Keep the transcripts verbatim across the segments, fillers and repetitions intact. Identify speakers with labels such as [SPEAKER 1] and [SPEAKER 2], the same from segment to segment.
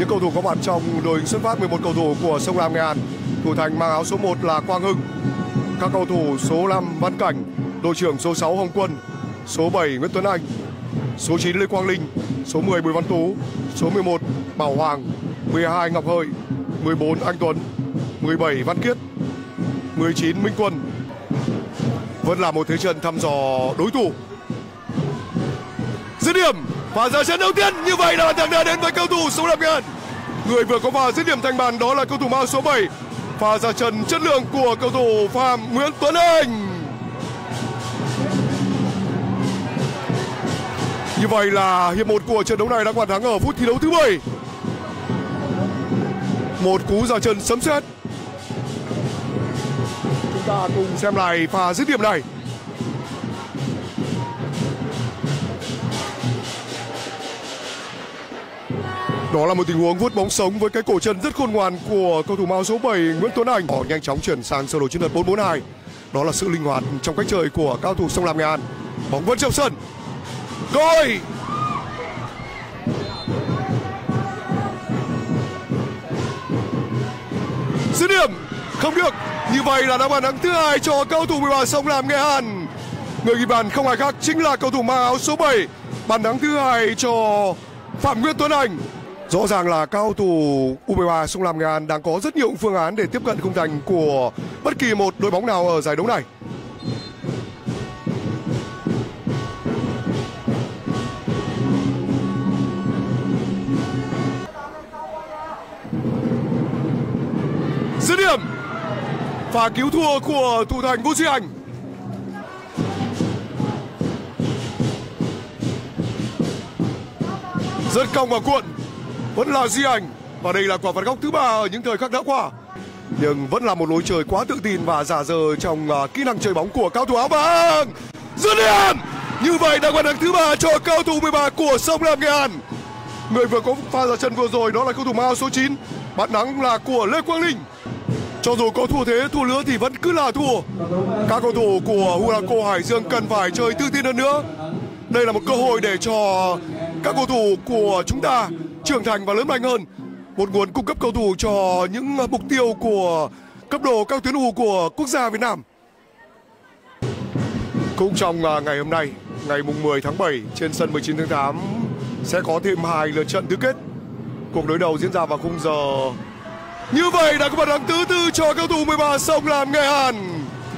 [SPEAKER 1] những cầu thủ có mặt trong đội hình xuất phát mười một cầu thủ của Sông Lam Nghệ An. Thủ thành mang áo số một là Quang Hưng. Các cầu thủ số năm Văn Cảnh, đội trưởng số sáu Hồng Quân, số bảy Nguyễn Tuấn Anh, số chín Lê Quang Linh, số mười Bùi Văn Tú, số mười một Bảo Hoàng, mười hai Ngọc Hợi, mười bốn Anh Tuấn, mười bảy Văn Kiết, mười chín Minh Quân. Vẫn là một thế trận thăm dò đối thủ. Dứt điểm và ra trận đầu tiên, như vậy là bàn thắng đã đến với cầu thủ Sông Lam Nghệ An. Người vừa có pha dứt điểm thành bàn đó là cầu thủ mang số bảy. Pha ra trận chất lượng của cầu thủ Phạm Nguyễn Tuấn Anh. Như vậy là hiệp một của trận đấu này đã hoàn thắng ở phút thi đấu thứ bảy. Một cú ra chân sấm sét. Chúng ta cùng xem lại pha dứt điểm này. Đó là một tình huống vuốt bóng sống với cái cổ chân rất khôn ngoan của cầu thủ áo số bảy Nguyễn Tuấn Anh. Họ nhanh chóng chuyển sang sơ đồ chiến thuật bốn bốn hai. Đó là sự linh hoạt trong cách chơi của cao thủ Sông Lam Nghệ An. Bóng vẫn trong sân. Rồi. Dứt điểm không được. Như vậy là đã bàn thắng thứ hai cho cầu thủ mười ba Sông Lam Nghệ An. Người ghi bàn không ai khác chính là cầu thủ mang áo số bảy. Bàn thắng thứ hai cho Phạm Nguyễn Tuấn Anh. Rõ ràng là cao thủ u mười ba Sông Lam Nghệ An đang có rất nhiều phương án để tiếp cận khung thành của bất kỳ một đội bóng nào ở giải đấu này. Dứt điểm và cứu thua của thủ thành Vũ Duy Anh. Rất cong và cuộn, vẫn là Duy Anh. Và đây là quả phạt góc thứ ba ở những thời khắc đã qua. Nhưng vẫn là một lối chơi quá tự tin và giả dờ trong uh, kỹ năng chơi bóng của cao thủ áo vàng. Dứt điểm. Như vậy đã bàn thắng thứ ba cho cao thủ mười ba của Sông Lam Nghệ An. Người vừa có pha ra chân vừa rồi đó là cầu thủ mang áo số chín. Bàn thắng là của Lê Quang Linh. Cho dù có thua thế thua lứa thì vẫn cứ là thua. Các cầu thủ của Huaco Hải Dương cần phải chơi tự tin hơn nữa. Đây là một cơ hội để cho các cầu thủ của chúng ta trưởng thành và lớn mạnh hơn. Một nguồn cung cấp cầu thủ cho những mục tiêu của cấp độ các tuyến U của quốc gia Việt Nam. Cũng trong ngày hôm nay, ngày mùng mười tháng bảy, trên sân mười chín tháng tám sẽ có thêm hai lượt trận tứ kết. Cuộc đối đầu diễn ra vào khung giờ. Như vậy đã có bàn thắng thứ tư cho cầu thủ mười ba Sông Lam Nghệ An.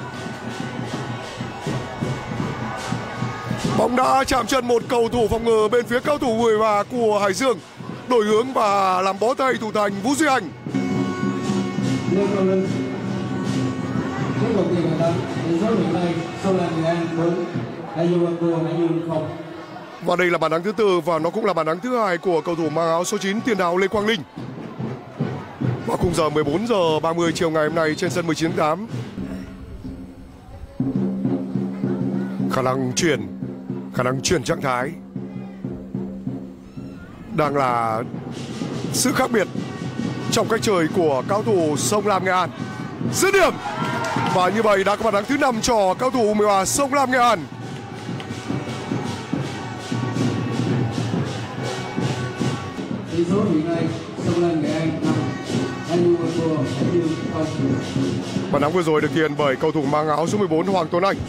[SPEAKER 1] Bóng đã chạm chân một cầu thủ phòng ngự bên phía cầu thủ mười ba của Hải Dương, đổi hướng và làm bó tay thủ thành Vũ Duy Anh. Và đây là bàn thắng thứ tư và nó cũng là bàn thắng thứ hai của cầu thủ mang áo số chín tiền đạo Lê Quang Linh. Vào khung giờ mười bốn giờ ba mươi chiều ngày hôm nay trên sân mười chín tháng tám. Khả năng chuyển khả năng chuyển trạng thái đang là sự khác biệt trong cách chơi của cao thủ Sông Lam Nghệ An. Dứt điểm và như vậy đã có bàn thắng thứ năm cho cao thủ mười ba Sông Lam Nghệ An.
[SPEAKER 2] Tỷ số hiện nay Sông Lam Nghệ An năm, Anh Huaco Hải Dương không.
[SPEAKER 1] Bàn thắng vừa rồi được thực hiện bởi cầu thủ mang áo số mười bốn Hoàng Tuấn Anh.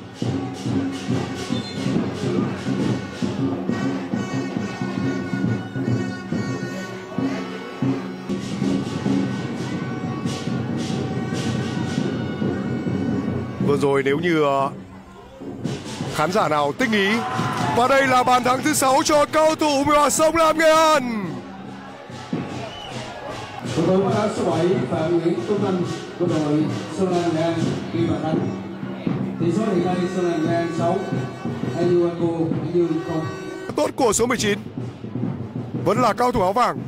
[SPEAKER 1] Vừa rồi nếu như khán giả nào tinh ý. Và đây là bàn thắng thứ sáu cho cầu thủ mười ba Sông Lam Nghệ An.
[SPEAKER 2] Cầu thủ mang áo số bảy Phạm Nguyễn Tuấn Anh của đội Sông Lam Nghệ An ghi bàn thắng. Tỷ số hiện nay Sông Lam Nghệ An sáu, Anh Huaco Hải Dương không.
[SPEAKER 1] Tốt của số mười chín vẫn là cao thủ áo vàng.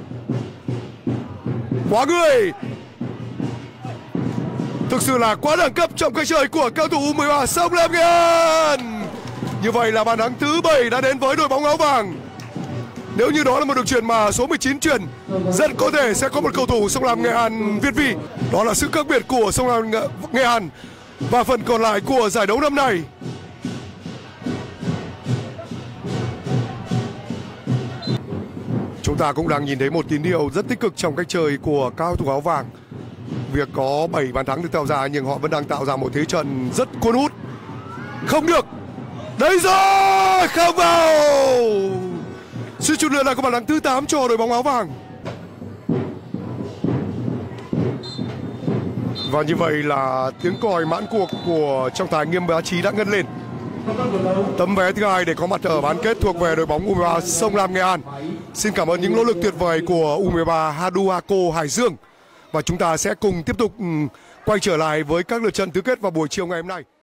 [SPEAKER 1] Quá người. Thực sự là quá đẳng cấp trong cách chơi của cao thủ mười ba Sông Lam Nghệ An. Như vậy là bàn thắng thứ bảy đã đến với đội bóng áo vàng. Nếu như đó là một đường chuyền mà số mười chín chuyền, rất có thể sẽ có một cầu thủ Sông Lam Nghệ An việt vị. Đó là sự khác biệt của Sông Lam Nghệ An và phần còn lại của giải đấu năm nay. Chúng ta cũng đang nhìn thấy một tín hiệu rất tích cực trong cách chơi của cao thủ áo vàng. Việc có bảy bàn thắng được tạo ra nhưng họ vẫn đang tạo ra một thế trận rất cuốn hút. Không được. Đấy rồi, không vào. Suýt chút nữa là có bàn thắng thứ tám cho đội bóng áo vàng. Và như vậy là tiếng còi mãn cuộc của trọng tài Nghiêm Bá Trí đã ngân lên. Tấm vé thứ hai để có mặt ở bán kết thuộc về đội bóng u mười ba Sông Lam Nghệ An. Xin cảm ơn những nỗ lực tuyệt vời của u mười ba Haduako Hải Dương. Và chúng ta sẽ cùng tiếp tục quay trở lại với các lượt trận tứ kết vào buổi chiều ngày hôm nay.